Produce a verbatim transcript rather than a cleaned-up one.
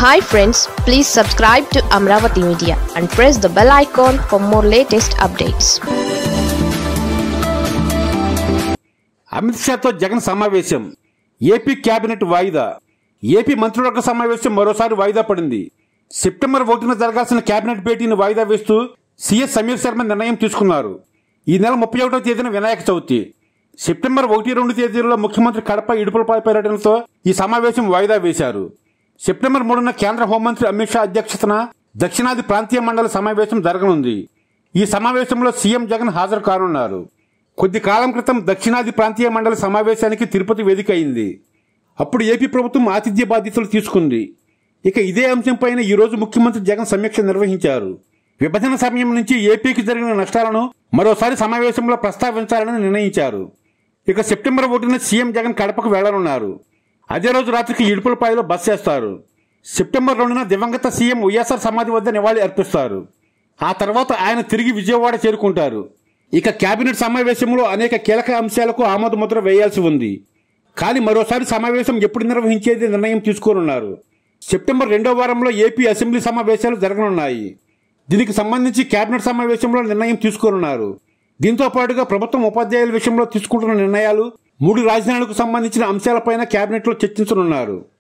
Hi friends, please subscribe to Amaravathi Media and press the bell icon for more latest updates. Amit షాతో Jagan సమావేశం. AP cabinet వాయిదా. AP మంత్రివర్గ సమావేశం మరోసారి వాయిదా పడింది. సెప్టెంబర్ ఒకటిన జరగాల్సిన కేబినెట్ భేటీని వాయిదా వేస్తూ సీఎస్ సమీర్ శర్మ నిర్ణయం తీసుకున్నారు. ఈ నెల ముప్పై ఒకటో తేదీన వినాయక చవితి. సెప్టెంబర్ ఒకటి రెండు తేదీల్లో ముఖ్యమంత్రి కడప ఇడుపులపై పర్యటనతో ఈ సమావేశం వాయిదా వేశారు. సెప్టెంబర్ మూడున కేంద్ర హోంమంత్రి అమిత్ షా అధ్యక్షతన దక్షిణాది ప్రాంతీయ మండలి సమావేశం జరగనుంది. ఈ సమావేశంలో సీఎం జగన్ హాజరు కానున్నారు. కొద్ది కాలం క్రితం దక్షిణాది ప్రాంతీయ మండలి సమావేశానికి తిరుపతి వేదిక అయింది. అప్పుడు ఏపీ ప్రభుత్వం ఆతిథ్య బాధ్యతలు తీసుకుంది. ఇక ఇదే అంశంపైన ఈ రోజు ముఖ్యమంత్రి జగన్ సమీక్ష నిర్వహించారు. విభజన సమయం నుంచి ఏపీకి జరిగిన నష్టాలను మరోసారి సమావేశంలో ప్రస్తావించాలని నిర్ణయించారు. ఇక సెప్టెంబర్ ఒకటిన సీఎం జగన్ కడపకు వెళ్లనున్నారు. అదే రోజు రాత్రికి ఇడుపులపాయలో బస్ చేస్తారు. సెప్టెంబర్ రెండున దివంగత సీఎం వైఎస్ఆర్ సమాధి వద్ద నివాళి అర్పిస్తారు. ఆ తర్వాత ఆయన తిరిగి విజయవాడ చేరుకుంటారు. ఇక కేబినెట్ సమావేశంలో అనేక కీలక అంశాలకు ఆమోద ముద్ర వేయాల్సి ఉంది. కానీ మరోసారి సమావేశం ఎప్పుడు నిర్వహించేది నిర్ణయం తీసుకోనున్నారు. సెప్టెంబర్ రెండో వారంలో ఏపీ అసెంబ్లీ సమావేశాలు జరగనున్నాయి. దీనికి సంబంధించి కేబినెట్ సమావేశంలో నిర్ణయం తీసుకోనున్నారు. దీంతో పాటుగా ప్రభుత్వం ఉపాధ్యాయుల విషయంలో తీసుకుంటున్న నిర్ణయాలు, మూడు రాజధానులకు సంబంధించిన అంశాలపైన కేబినెట్లో చర్చించనున్నారు.